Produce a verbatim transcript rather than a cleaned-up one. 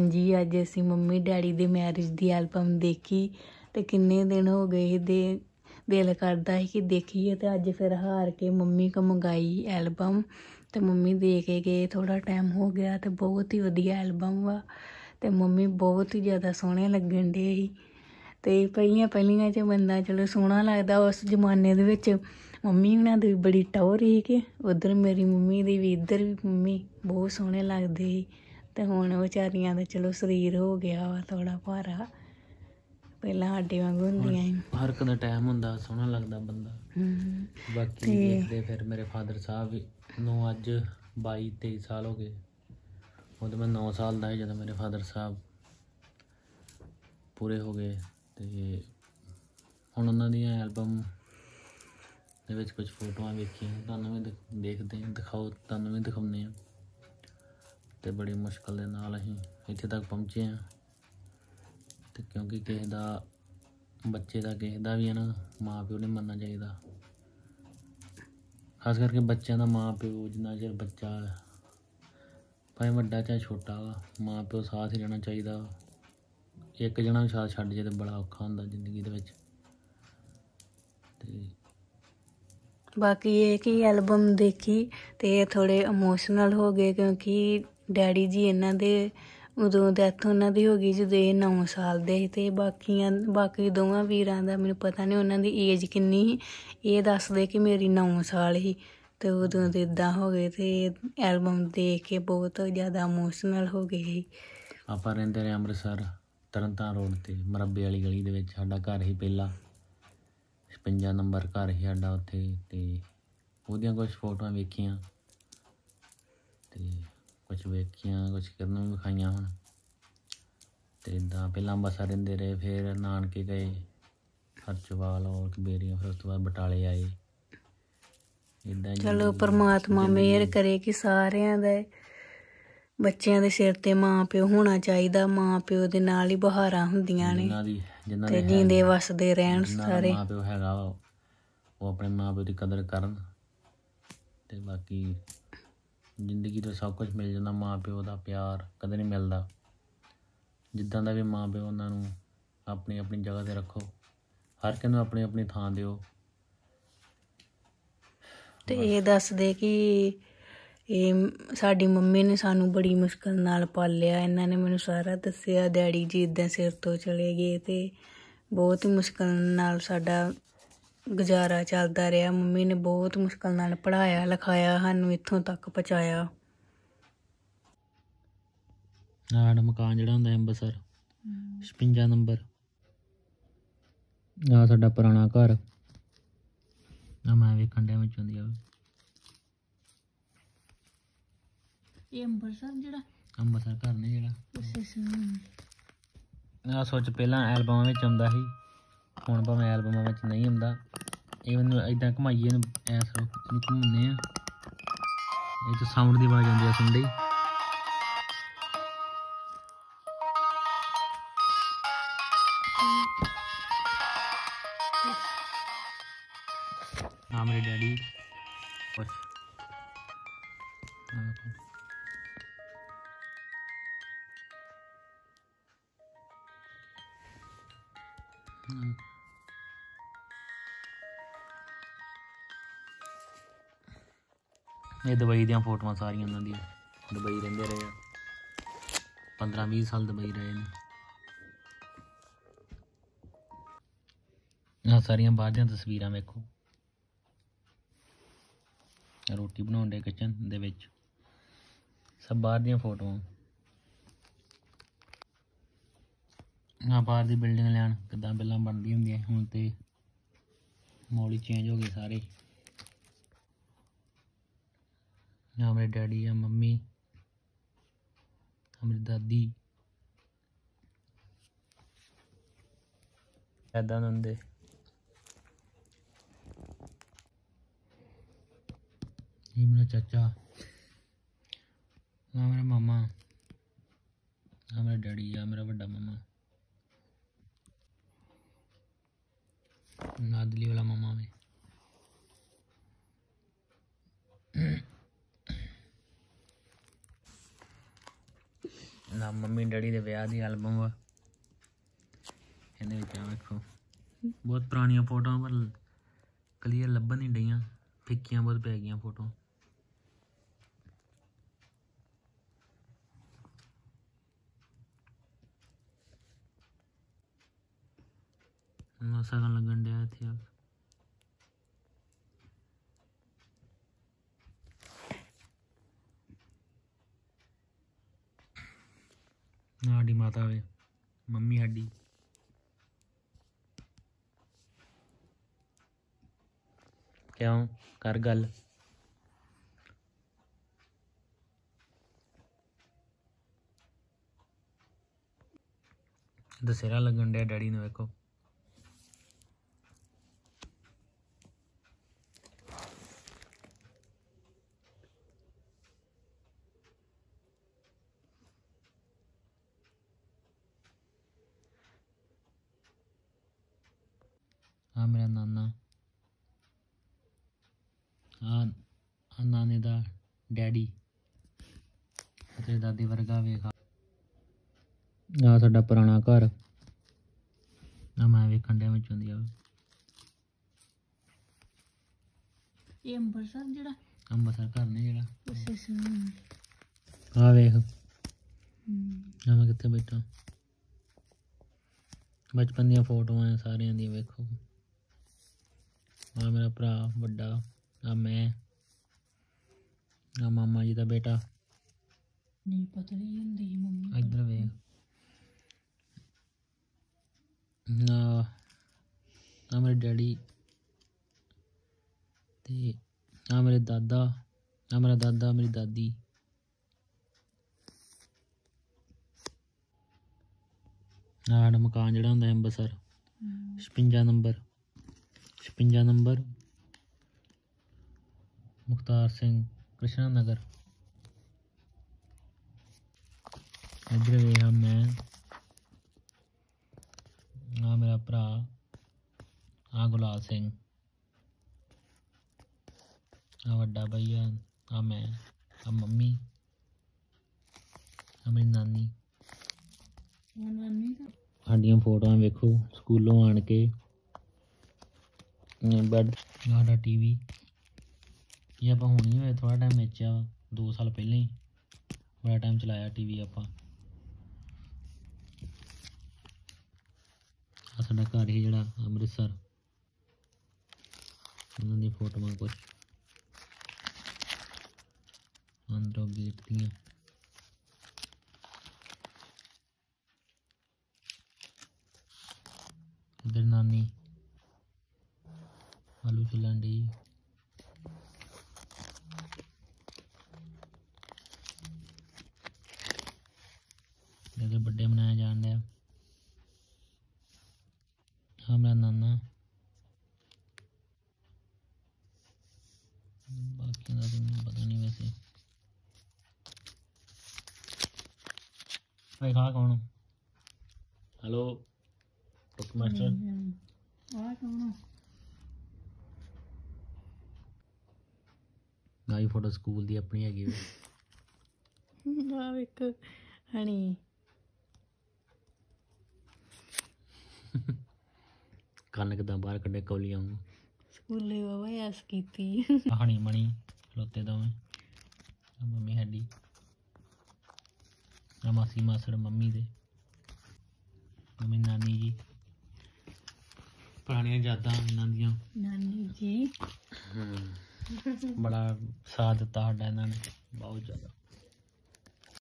जी अज असी mummy daddy दे मैरिज दी एल्बम देखी ते किन्ने दिन हो गए दे दिल करदा ही कि देखिए ते अज फिर हार के मम्मी को मंगाई एल्बम ते मम्मी दे के गए। थोड़ा टाइम हो गया ते बहुत ही वधिया एल्बम वा ते मम्मी बहुत ही ज़्यादा सोहने लगन डे ही। ते पहलियां पहलियां च बंदा चलो सोहना लगदा उस जमाने दे विच मम्मी हुणां दी बड़ी टौर ही कि उधर मेरी मम्मी दी भी इधर भी मम्मी बहुत सोहने लगदे ही। ते हुण बेचारियां दा चलो शरीर हो गया वा थोड़ा भारा पहलां साडे वांगू हुंदियां ही। हर एक दा टाइम हुंदा सोहना लगदा बंदा। बाकी देखदे फिर मेरे फादर साहब भी नौ अज बाई तेई साल हो गए उदों मैं नौ साल दा ही जदों मेरे फादर साहब पूरे हो गए। ते हुण उन्हां दी एल्बम दे विच कुछ फोटोआं वेखियां तुहानूं भी देखदे दिखाओ तुहानूं भी दिखाउने आ। ते बड़ी मुश्किल दे नाल असीं इत्थे तक पहुँचे हैं ते क्योंकि किसे दा बच्चे दा किसे दा भी है ना माँ प्यो नहीं मरना चाहिदा। खास करके बच्चों का माँ प्यो जिन्ना चिर बच्चा भावें वड्डा चाहे छोटा वा माँ प्यो साथ ही रहना चाहिदा। एक जना भी साथ छड्ड जाए तो बड़ा औखा हुंदा जिंदगी दे विच। ते बाकी ये कि एल्बम देखी ते थोड़े इमोशनल हो गए क्योंकि डैडी जी इन्हां दे उदों डैथ उन्हां दी हो गई जदों ये नौ साल दे ही। ते बाकियां बाकी दोवां वीरां दा मैनूं पता नहीं उन्हां दी एज किन्नी ही। ये दसदे कि मेरी नौ साल ही ते उदों दे इदां हो गए ते एल्बम देख के बहुत ज़्यादा इमोशनल हो गए ही। आपां रहिंदे रहे अमृतसर तरनताਰਨ रोड ते मरब्बे वाली गली दे विच साडा घर ही पहला छपंजा नंबर घर ही साडा उत्थे। ते ओहदियां कुछ फोटोआं वेखियां ते कुछ वेखियां कुछ किरण भी विखाइयां हुण। ते इदां पहलां अंबरसर रहिंदे रहे फिर नानके गए हरचोवाल और कबेरियां फिर उस तो बाद बटाले आए। इदां चलो परमात्मा मेहर करे कि सारियां दे बच्चों के सिर ते माँ प्यो होना चाहिदा। माँ प्यो दे नाल ही बहारां हुंदियां ने ते जींदे वसदे रहन सारे। माँ प्यो हैगा वो अपने माँ प्यो की कदर करन। ते बाकी जिंदगी तो सब कुछ मिल जाता माँ प्यो का प्यार कदे नहीं मिलता। जिद्दां दा भी माँ प्यो उन्होंने अपनी अपनी जगह ते रखो हर किसे नूं अपनी अपनी थां दिओ। ते ये दसदे कि ਇਹ ਸਾਡੀ ਮੰਮੀ ਨੇ ਸਾਨੂੰ ਬੜੀ ਮੁਸ਼ਕਲ ਨਾਲ ਪਾਲਿਆ। ਇਹਨਾਂ ਨੇ ਮੈਨੂੰ ਸਾਰਾ ਦੱਸਿਆ। ਡੈਡੀ ਜੀ ਇੱਦਾਂ ਸਿਰ ਤੋਂ ਚਲੇ ਗਏ ਤੇ ਬਹੁਤ ਹੀ ਮੁਸ਼ਕਲ ਨਾਲ ਸਾਡਾ ਗੁਜ਼ਾਰਾ ਚੱਲਦਾ ਰਿਹਾ। ਮੰਮੀ ਨੇ ਬਹੁਤ ਮੁਸ਼ਕਲ ਨਾਲ ਪੜ੍ਹਾਇਆ ਲਿਖਾਇਆ ਸਾਨੂੰ ਇੱਥੋਂ ਤੱਕ ਪਹੁੰਚਾਇਆ। ਸਾਡਾ ਮਕਾਨ ਜਿਹੜਾ ਹੁੰਦਾ ਅੰਬਰਸਰ ਛਪੰਜਾ ਨੰਬਰ ਆ ਸਾਡਾ ਪੁਰਾਣਾ ਘਰ ਆ ਮੈਂ ਵੇਖਣ ਡਿਆ ਵਿੱਚੋਂ ਦੀ ਆ ਇਹ ਅੰਬਰਸਰ ਜਿਹੜਾ ਅੰਬਰਸਰ ਘਰ ਨੇ ਜਿਹੜਾ ਆ ਸੋਚ ਪਹਿਲਾਂ ਐਲਬਮਾਂ ਵਿੱਚ ਆਉਂਦਾ ਸੀ ਹੁਣ ਭਾਵੇਂ ਐਲਬਮਾਂ ਵਿੱਚ ਨਹੀਂ ਆਉਂਦਾ। ਇਹ ਮੈਨੂੰ ਇੱਦਾਂ ਘੁਮਾਈਏ ਨੂੰ ਐਸ ਨੂੰ ਘੁੰਮਾਉਂਦੇ ਆ ਇਹ 'ਚ ਸਾਊਂਡ ਦੀ ਆਵਾਜ਼ ਆਉਂਦੀ ਆ ਸੁਣਦੀ। हाँ मेरे डैडी बस ये दुबई दी फोटोआं सारियां उन्होंने दुबई रहिंदे रहे पंद्रह बीस साल दुबई रहे ने। आ सारियां बाहर दी तस्वीरां वेखो रोटी बनाउण दे किचन दे विच सब बाहर दी फोटोआं। आ बाहर दी बिल्डिंग लैन किदां पहलां बनदी हुंदियां हुण ते माहौल ही चेंज हो गए सारे। आ मेरे डैडी आ मम्मी मेरी दादी ऐदां होंदे। ये मेरा चाचा आ मेरा मामा आ मेरा डैडी आ मेरा बड़ा मामा नादली वाला मामा में ਨਾ ਮੰਮੀ ਡੈਡੀ ਦੇ ਵਿਆਹ ਦੀ ਐਲਬਮ ਵਾ ਇਹਦੇ ਵਿੱਚ। ਆ ਵੇਖੋ ਬਹੁਤ ਪੁਰਾਣੀਆਂ ਫੋਟੋਆਂ ਪਰ ਕਲੀਅਰ ਲੱਭਣ ਨਹੀਂ ਡਈਆਂ, ਫਿੱਕੀਆਂ ਬਹੁਤ ਪੈ ਗਈਆਂ ਫੋਟੋ। ਸਗਨ ਲੱਗਣ ਡਿਆ ਇੱਥੇ। ਸਾਡੀ ਮਾਤਾ ਵੇ ਮੰਮੀ ਸਾਡੀ। ਕਿਉਂ ਕਰ ਗੱਲ। ਦਸਹਿਰਾ ਲੱਗਣ ਡਿਆ ਡੈਡੀ ਨੂੰ ਵੇਖੋ। ਆ ਮੇਰਾ ਨਾਨਾ, ਆ ਨਾਨੇ ਦਾ ਡੈਡੀ ਅਤੇ ਦਾਦੀ ਵਰਗਾ ਵੇਖ। ਆ ਸਾਡਾ ਪੁਰਾਣਾ ਘਰ ਆ ਮੈਂ ਵੇਖਣ ਡਿਆ ਵਿੱਚੋਂ ਦੀ। ਆ ਇਹ ਅੰਬਰਸਰ ਜਿਹੜਾ ਅੰਬਰਸਰ ਘਰ ਨੇ ਜਿਹੜਾ। ਆ ਵੇਖ ਆ ਮੈਂ ਕਿੱਥੇ ਬੈਠਾ। ਬਚਪਨ ਦੀਆਂ ਫੋਟੋਆਂ ਸਾਰਿਆਂ ਦੀਆਂ ਵੇਖੋ। ਆ ਮੇਰਾ ਭਰਾ ਵੱਡਾ, ਆ ਮੈਂ, ਆ ਮਾਮਾ ਜੀ ਦਾ ਬੇਟਾ। ਨਹੀਂ ਪਤਲੀ ਹੁੰਦੀ ਮੰਮੀ। ਇੱਧਰ ਵੇਖ। ਆ ਆ ਮੇਰੇ ਡੈਡੀ ਤੇ ਆ ਮੇਰੇ ਦਾਦਾ, ਆ ਮੇਰਾ ਦਾਦਾ ਮੇਰੀ ਦਾਦੀ। ਆ ਸਾਡਾ ਮਕਾਨ ਜਿਹੜਾ ਹੁੰਦਾ ਅੰਬਰਸਰ ਛਪੰਜਾ ਨੰਬਰ ਛਪੰਜਾ ਨੰਬਰ ਮੁਖਤਾਰ ਸਿੰਘ ਕ੍ਰਿਸ਼ਨਾ ਨਗਰ। ਇੱਧਰ ਵੇਖ ਮੈਂ, ਆ ਮੇਰਾ ਭਰਾ, ਆ ਗੁਲਾਬ ਸਿੰਘ, ਆ ਵੱਡਾ ਭਈਆ, ਆ ਮੈਂ, ਆ ਮੰਮੀ, ਆ ਮੇਰੀ ਨਾਨੀ। ਸਾਡੀਆਂ ਫੋਟੋਆਂ ਵੇਖੋ ਸਕੂਲੋਂ ਆਣ ਕੇ। ਬੈਡ, ਸਾਡਾ ਟੀ ਵੀ ਇਹ ਆਪਾਂ ਹੁਣ ਹੀ ਹੋਇਆ ਥੋੜ੍ਹਾ ਟਾਈਮ ਵੇਚਿਆ ਵਾ, ਦੋ ਸਾਲ ਪਹਿਲਾਂ ਹੀ ਬੜਾ ਟਾਈਮ ਚਲਾਇਆ ਟੀ ਵੀ ਆਪਾਂ। ਆ ਸਾਡਾ ਘਰ ਹੀ ਜਿਹੜਾ ਅੰਮ੍ਰਿਤਸਰ, ਉਹਨਾਂ ਦੀਆਂ ਫੋਟੋਆਂ ਕੁਛ ਅੰਦਰੋਂ ਗੇਟ ਦੀਆਂ। ਇੱਧਰ ਨਾਨੀ ਆਲੂ ਚੱਲਣ ਡਈ। ਇੱਧਰ ਬਰਥਡੇ ਮਨਾਇਆ ਜਾਣ ਡਿਆ। ਹਾਂ ਮੇਰਾ ਨਾਨਾ, ਬਾਕੀਆਂ ਦਾ ਤਾਂ ਮੈਨੂੰ ਪਤਾ ਨਹੀਂ ਵੈਸੇ। ਭਾਈ ਖਾ ਕੌਣ? Hello cook master. ਆ ਕੌਣ? ਆਹੀ ਫੋਟੋ ਸਕੂਲ ਦੀ ਆਪਣੀ ਹੈਗੀ। ਆ ਵੇਖ ਹਣੀ ਕੰਨ ਕਿੱਦਾਂ ਬਾਹਰ ਕੱਢੇ ਕੌਲੀਆਂ ਵਾਂਗੂ। ਸਕੂਲੇ ਬਾਬਾ ਐਸ ਕੀਤੀ। ਹਣੀ ਮਣੀ ਖਲੋਤੇ ਦੋਵੇਂ। ਮੰਮੀ ਸਾਡੀ, ਆ ਮਾਸੀ ਮਾਸੜ ਮੰਮੀ ਦੇ, ਮੰਮੀ ਨਾਨੀ ਜੀ। ਪੁਰਾਣੀਆਂ ਯਾਦਾਂ ਇਹਨਾਂ ਦੀਆਂ। ਨਾਨੀ ਜੀ ਬੜਾ ਸਾਥ ਦਿੱਤਾ ਸਾਡਾ ਇਹਨਾਂ ਨੇ, ਬਹੁਤ ਜ਼ਿਆਦਾ।